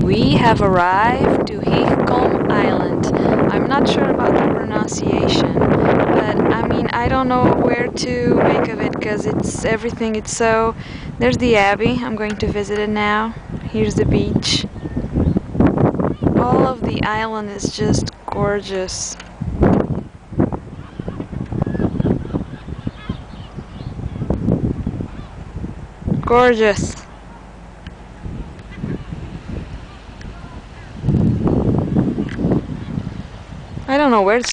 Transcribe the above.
We have arrived to Inchcolm Island. I'm not sure about the pronunciation, but I mean, I don't know where to make of it because it's so... There's the Abbey. I'm going to visit it now. Here's the beach. All of the island is just gorgeous. Gorgeous. I don't know where